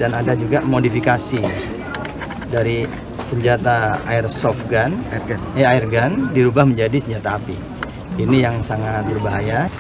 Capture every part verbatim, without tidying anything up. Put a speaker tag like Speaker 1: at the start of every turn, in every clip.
Speaker 1: dan ada juga modifikasi dari senjata airsoft gun, airgun. Eh, airgun dirubah menjadi senjata api. Ini yang sangat berbahaya.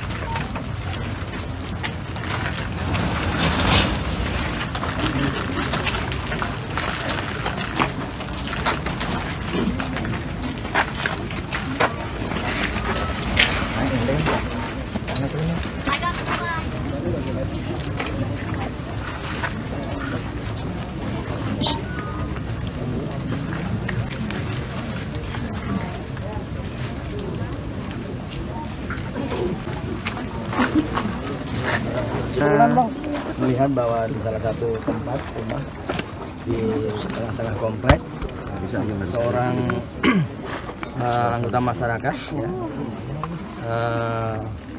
Speaker 1: Kita melihat bahwa di salah satu tempat rumah di tengah-tengah komplek seorang uh, anggota masyarakat ya, uh,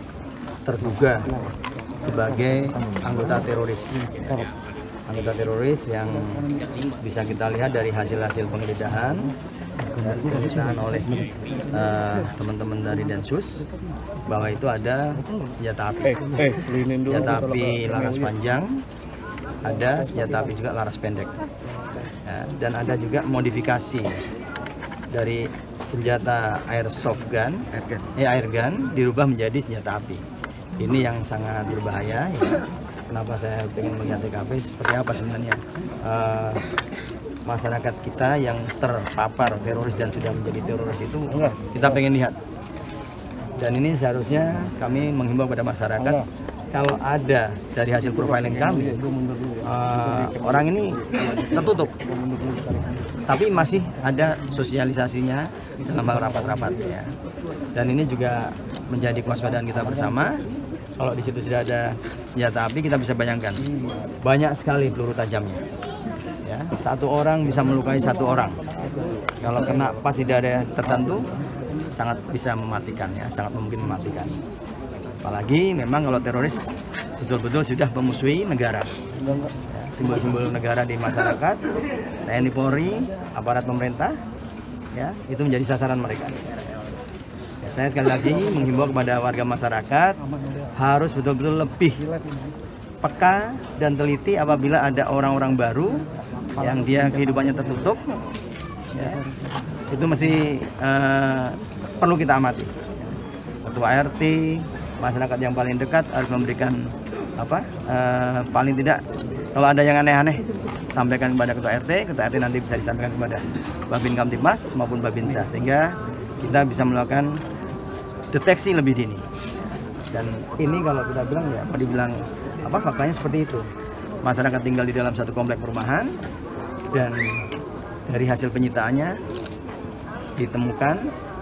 Speaker 1: terduga sebagai anggota teroris. Anggota teroris yang bisa kita lihat dari hasil-hasil penggeledahan dan penggeledahan oleh teman-teman uh, dari Densus bahwa itu ada senjata api, senjata api laras panjang, ada senjata api juga laras pendek, ya, dan ada juga modifikasi dari senjata airsoft gun, eh, airgun dirubah menjadi senjata api. Ini yang sangat berbahaya. Ya. Kenapa saya ingin melihat T K P seperti apa sebenarnya uh, masyarakat kita yang terpapar teroris dan sudah menjadi teroris itu kita pengen lihat. Dan ini seharusnya kami menghimbau kepada masyarakat kalau ada dari hasil profiling kami uh, orang ini tertutup, tapi masih ada sosialisasinya dalam hal rapat-rapat ya. Dan ini juga menjadi kewaspadaan kita bersama. Kalau di situ tidak ada senjata api, kita bisa bayangkan banyak sekali peluru tajamnya. Ya, satu orang bisa melukai satu orang. Kalau kena pas di daerah tertentu, sangat bisa mematikan ya, sangat mungkin mematikan. Apalagi memang kalau teroris betul-betul sudah memusuhi negara. Simbol-simbol ya, negara di masyarakat, T N I Polri, aparat pemerintah, ya itu menjadi sasaran mereka. Ya, saya sekali lagi menghimbau kepada warga masyarakat harus betul-betul lebih peka dan teliti apabila ada orang-orang baru yang dia kehidupannya tertutup, ya, itu mesti uh, perlu kita amati. Ketua R T, masyarakat yang paling dekat harus memberikan apa? Uh, paling tidak kalau ada yang aneh-aneh sampaikan kepada Ketua R T, Ketua R T nanti bisa disampaikan kepada Babin Kamtibmas maupun Babinsa sehingga kita bisa melakukan deteksi lebih dini. Dan ini kalau kita bilang ya, apa dibilang apa faktanya seperti itu. Masyarakat tinggal di dalam satu komplek perumahan dan dari hasil penyitaannya ditemukan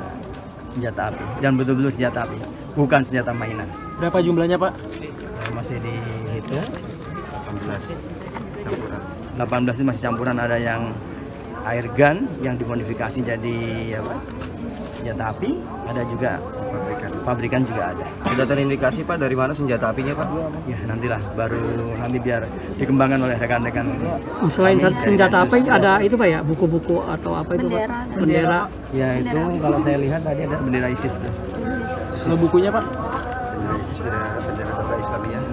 Speaker 1: senjata api dan betul-betul senjata api, bukan senjata mainan.
Speaker 2: Berapa jumlahnya, Pak?
Speaker 1: Ya, masih dihitung delapan belas campuran. delapan belas itu masih campuran, ada yang air gun yang dimodifikasi jadi apa? Senjata api, ada juga pabrikan. Pabrikan juga ada.
Speaker 3: Sudah terindikasi Pak dari mana senjata apinya Pak?
Speaker 1: Ya nantilah, baru nanti biar dikembangkan oleh rekan-rekan.
Speaker 2: Selain senjata api ada itu Pak ya, buku-buku atau apa itu Pak?
Speaker 4: Bendera.
Speaker 2: Bendera.
Speaker 1: Ya itu kalau saya lihat tadi ada bendera ISIS tuh.
Speaker 2: Kalau bukunya Pak?
Speaker 3: Bendera ISIS, bendera bendera bendera Islamiyah.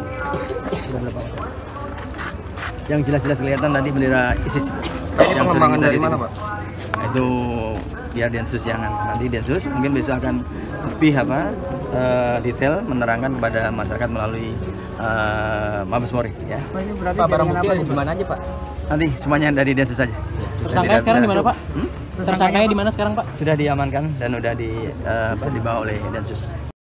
Speaker 1: Yang jelas-jelas kelihatan tadi bendera ISIS.
Speaker 3: Ini pengembangan dari mana Pak?
Speaker 1: Itu biar Densus yang nanti Densus mungkin besok akan lebih apa uh, detail menerangkan kepada masyarakat melalui uh, Mabes Polri ya.
Speaker 2: Pak, barang bukti di mana aja Pak?
Speaker 1: Nanti semuanya dari Densus saja.
Speaker 2: Tersangkanya sekarang di mana Pak? Hmm? Tersangkanya di mana sekarang Pak?
Speaker 1: Sudah diamankan dan sudah di uh, dibawa oleh Densus.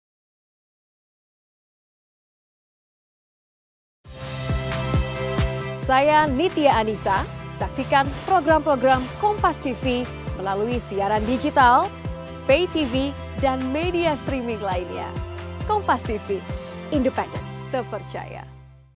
Speaker 4: Saya Nitya Anissa, saksikan program-program Kompas T V melalui siaran digital, pay T V, dan media streaming lainnya. Kompas T V, independen, terpercaya.